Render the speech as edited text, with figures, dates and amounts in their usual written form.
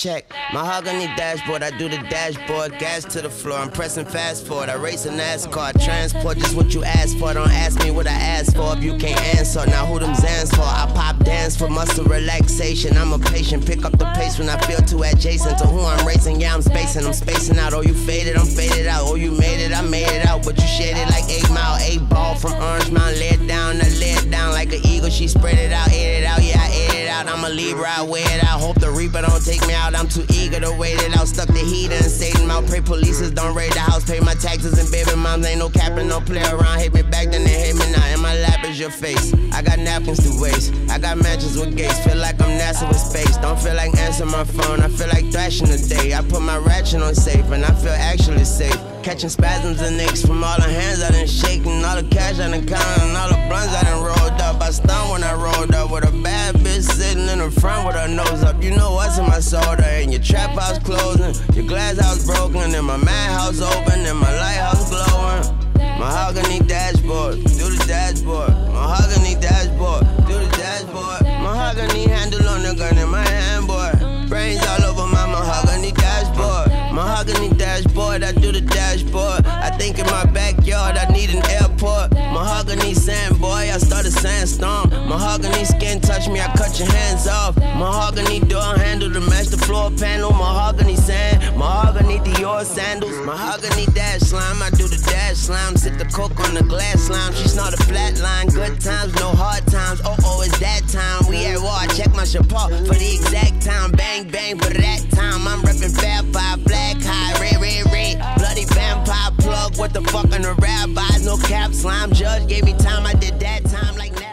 check. Mahogany dashboard, I do the dashboard. Gas to the floor, I'm pressing fast forward. I race a NASCAR. Transport just what you asked for. Don't ask me what I asked for if you can't answer. Now who them Zans for? I pop dance for muscle relaxation. I'm a patient, pick up the pace when I feel too adjacent to who I'm racing. Yeah, I'm spacing out. Oh, you faded, I'm faded out. Oh, you made it, I made it out. But you shaded like 8 Mile, 8 Ball from Orange Mountain. Lay it down, I lay it down like an eagle. She spread it out, ate it out. Yeah, I ate it out. I'm a Libra, I weigh it out. Hope the Reaper don't take me out. I'm too eager to wait it out. Stuck the heat in Satan mouth. Pray polices don't raid the house. Pay my taxes and baby moms. Ain't no capping, no play around. Hate me back, then they hate me now. In my lap is your face. I got napkins to waste. I got matches with gates. Feel like I'm NASA with space. Don't feel like answering my phone. I feel like thrashing today. I put my ratchet on safe and I feel actually safe. Catching spasms and aches from all the hands I done shaking. All the cash I done counted and all the blunts I done rolled up. I stunned when I rolled up with a bad bitch sitting in the front with her nose up. You know what's in my soda, and your trap house closing, your glass house broken, and my madhouse open, and my lighthouse glowing. Mahogany dashboard, do the dashboard. Mahogany dashboard, do the dashboard. Mahogany handle on the gun in my hand, boy. Brains all over my mahogany dashboard. Mahogany dashboard, I do the dashboard. I think in my backyard I need an airport. Mahogany sand, boy, I start a sandstorm. Mahogany skin touch me, I cut your hands off. Mahogany door handle to match the floor panel. Mahogany sand, mahogany Dior sandals. Mahogany dash slime, I do the dash slime. Sip the coke on the glass slime. She snort a flat line. Good times, no hard times. Oh, it's that time. We at war, I check my chapeau for the exact time. Bang, bang, for that time. I'm reppin' Fab Five, black high, red, red, red. Bloody vampire plug, what the fuck on the rabbis? No cap, slime judge gave me time, I did that time like